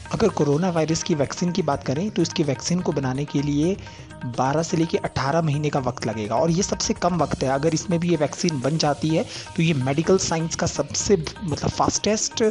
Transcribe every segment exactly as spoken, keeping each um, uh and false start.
अगर corona virus की vaccine की बात करें तो इसकी वैक्सीन को बनाने के लिए बारह से लेकर अठारह महीने का वक्त लगेगा और ये सबसे कम वक्त है। अगर इसमें भी ये वैक्सीन बन जाती है तो ये मेडिकल साइंस का सबसे मतलब फास्टेस्ट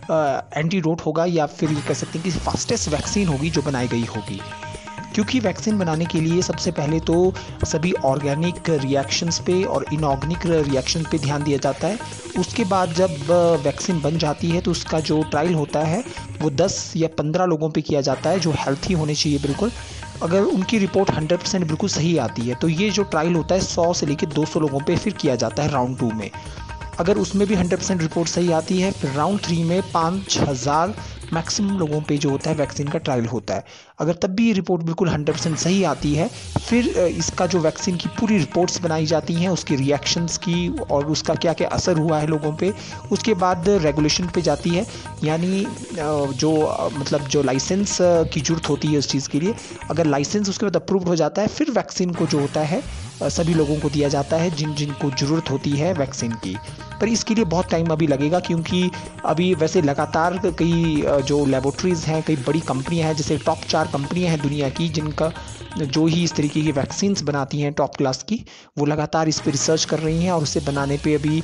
एंटीडोट होगा, या फिर ये कह सकते हैं कि फास्टेस्ट वैक्सीन होगी जो बनाई गई होगी। क्योंकि वैक्सीन बनाने के लिए सबसे पहले तो सभी ऑर्गेनिक रिएक्शंस पे और इनऑर्गेनिक रिएक्शन पे ध्यान दिया जाता है। उसके बाद जब वैक्सीन बन जाती है तो उसका जो ट्रायल होता है वो दस या पंद्रह लोगों पे किया जाता है जो हेल्थी होने चाहिए बिल्कुल। अगर उनकी रिपोर्ट हंड्रेड परसेंट बिल्कुल सही आती है तो ये जो ट्रायल होता है सौ से लेकर दो सौ लोगों पे फिर किया जाता है राउंड टू में। अगर उसमें भी हंड्रेड परसेंट रिपोर्ट सही आती है फिर राउंड थ्री में पाँच हज़ार मैक्सिमम लोगों पे जो होता है वैक्सीन का ट्रायल होता है। अगर तब भी ये रिपोर्ट बिल्कुल हंड्रेड परसेंट सही आती है फिर इसका जो वैक्सीन की पूरी रिपोर्ट्स बनाई जाती हैं, उसकी रिएक्शंस की और उसका क्या क्या असर हुआ है लोगों पे। उसके बाद रेगुलेशन पे जाती है, यानी जो मतलब जो लाइसेंस की ज़रूरत होती है उस चीज़ के लिए। अगर लाइसेंस उसके बाद अप्रूव्ड हो जाता है फिर वैक्सीन को जो होता है सभी लोगों को दिया जाता है जिन जिन को ज़रूरत होती है वैक्सीन की। पर इसके लिए बहुत टाइम अभी लगेगा, क्योंकि अभी वैसे लगातार कई जो लेबोरेटरीज़ हैं, कई बड़ी कंपनियां हैं, जैसे टॉप चार कंपनियां हैं दुनिया की जिनका जो ही इस तरीके की वैक्सीन्स बनाती हैं टॉप क्लास की, वो लगातार इस पे रिसर्च कर रही हैं और उसे बनाने पे अभी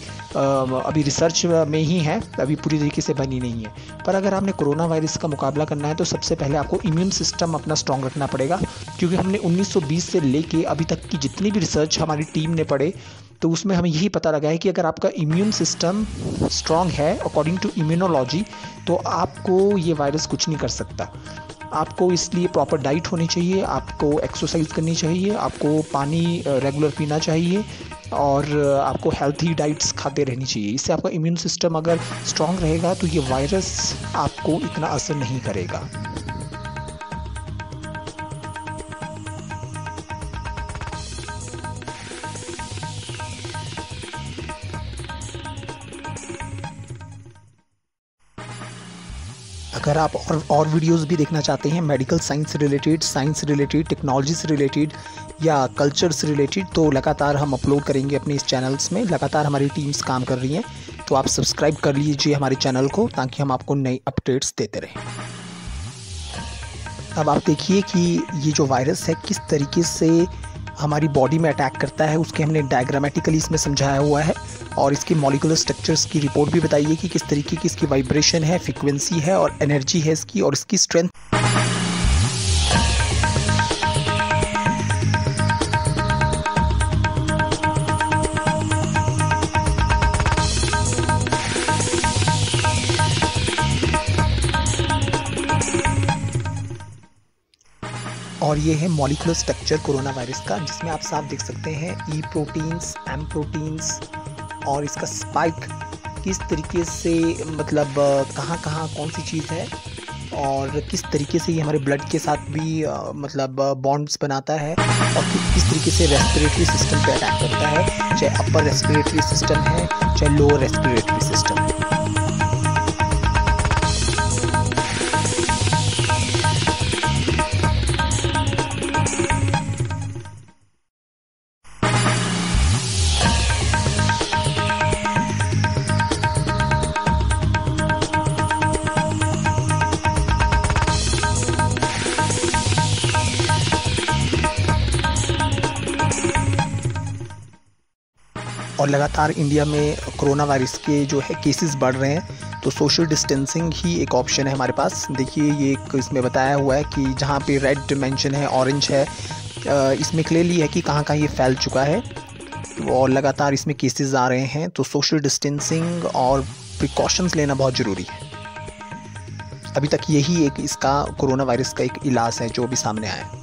अभी रिसर्च में ही है, अभी पूरी तरीके से बनी नहीं है। पर अगर आपने कोरोना वायरस का मुकाबला करना है तो सबसे पहले आपको इम्यून सिस्टम अपना स्ट्रॉन्ग रखना पड़ेगा, क्योंकि हमने उन्नीस सौ बीस से लेके अभी तक की जितनी भी रिसर्च हमारी टीम ने पढ़े तो उसमें हमें यही पता लगा है कि अगर आपका इम्यून सिस्टम स्ट्रॉन्ग है अकॉर्डिंग टू इम्यूनोलॉजी तो आपको ये वायरस कुछ नहीं कर सकता। आपको इसलिए प्रॉपर डाइट होनी चाहिए, आपको एक्सरसाइज करनी चाहिए, आपको पानी रेगुलर पीना चाहिए और आपको हेल्थी डाइट्स खाते रहनी चाहिए। इससे आपका इम्यून सिस्टम अगर स्ट्रॉन्ग रहेगा तो ये वायरस आपको इतना असर नहीं करेगा। अगर आप और और वीडियोस भी देखना चाहते हैं मेडिकल साइंस से रिलेटेड, साइंस से रिलेटेड, टेक्नोलॉजी से रिलेटेड या कल्चर से रिलेटेड, तो लगातार हम अपलोड करेंगे अपने इस चैनल्स में। लगातार हमारी टीम्स काम कर रही हैं, तो आप सब्सक्राइब कर लीजिए हमारे चैनल को ताकि हम आपको नई अपडेट्स देते रहें। अब आप देखिए कि ये जो वायरस है किस तरीके से हमारी बॉडी में अटैक करता है, उसके हमने डायग्रामेटिकली इसमें समझाया हुआ है और इसके मॉलिक्यूलर स्ट्रक्चर्स की रिपोर्ट भी बताई है कि किस तरीके की इसकी वाइब्रेशन है, फ्रीक्वेंसी है और एनर्जी है इसकी और इसकी स्ट्रेंथ। और ये है मॉलिक्यूलर स्ट्रक्चर कोरोना वायरस का, जिसमें आप साफ देख सकते हैं ई प्रोटीन्स, एम प्रोटीन्स और इसका स्पाइक किस तरीके से मतलब कहाँ कहाँ कौन सी चीज़ है और किस तरीके से ये हमारे ब्लड के साथ भी आ, मतलब बॉन्ड्स बनाता है और किस तरीके से रेस्पिरेटरी सिस्टम पे अटैक करता है, चाहे अपर रेस्पिरेटरी सिस्टम है चाहे लोअर रेस्पिरेटरी सिस्टम है। और लगातार इंडिया में कोरोना वायरस के जो है केसेस बढ़ रहे हैं, तो सोशल डिस्टेंसिंग ही एक ऑप्शन है हमारे पास। देखिए ये एक इसमें बताया हुआ है कि जहाँ पे रेड मेंशन है, ऑरेंज है, इसमें क्लियरली है कि कहाँ कहाँ ये फैल चुका है और लगातार इसमें केसेस आ रहे हैं। तो सोशल डिस्टेंसिंग और प्रिकॉशंस लेना बहुत ज़रूरी है। अभी तक यही एक इसका कोरोना वायरस का एक इलाज है जो अभी सामने आया है।